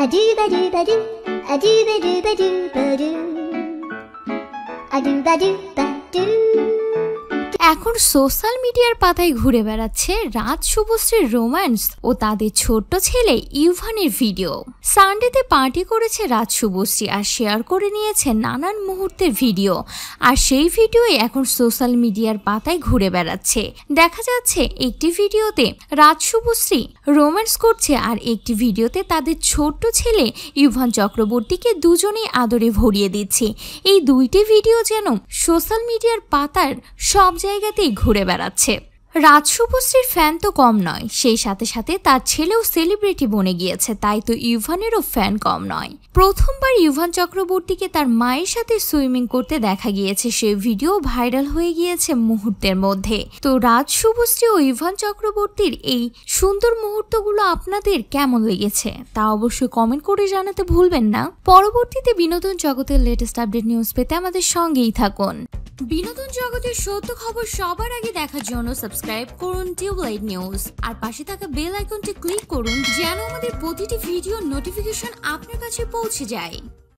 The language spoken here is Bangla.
A do ba do ba do, a do ba do ba do ba do, a do ba do ba do. এখন সোশ্যাল মিডিয়ার পাতায় ঘুরে বেড়াচ্ছে রাজ শুভশ্রীর রোম্যান্স ও তাদের ছোট্ট ছেলে ইউভানের ভিডিও। সানডেতে পার্টি করেছে রাজ শুভশ্রী আর শেয়ার করে নিয়েছে নানান মুহূর্তের ভিডিও, আর সেই ভিডিওই এখন সোশ্যাল মিডিয়ার পাতায় ঘুরে বেড়াচ্ছে। দেখা যাচ্ছে একটি ভিডিওতে রাজ শুভশ্রী রোম্যান্স করছে আর একটি ভিডিওতে তাদের ছোট্ট ছেলে ইউভান চক্রবর্তীকে দুজনেই আদরে ভরিয়ে দিচ্ছে। এই দুইটি ভিডিও যেন সোশ্যাল মিডিয়ার পাতার সব জায়গাতেই ঘুরে বেড়াচ্ছে। রাজ শুভশ্রীর ফ্যান তো কম নয়, সেই সাথে সাথে তার ছেলেও সেলিব্রিটি বনে গিয়েছে, তাই তো ইউভানেরও ফ্যান কম নয়। প্রথমবার ইউভান চক্রবর্তীকে তার মায়ের সাথে সুইমিং করতে দেখা গিয়েছে, সেই ভিডিও ভাইরাল হয়ে গিয়েছে মুহূর্তের মধ্যে। তো রাজ শুভশ্রী ও ইউভান চক্রবর্তীর এই সুন্দর মুহূর্তগুলো আপনাদের কেমন লেগেছে তা অবশ্যই কমেন্ট করে জানাতে ভুলবেন না। পরবর্তীতে বিনোদন জগতের লেটেস্ট আপডেট নিউজ পেতে আমাদের সঙ্গেই থাকুন। বিনোদন জগতের সত্য খবর সবার আগে দেখার জন্য সাবস্ক্রাইব করুন টিউবলাইট নিউজ আর পাশে থাকা বেল আইকনটি ক্লিক করুন যেন আমাদের প্রতিটি ভিডিওর নোটিফিকেশন আপনার কাছে পৌঁছে যায়।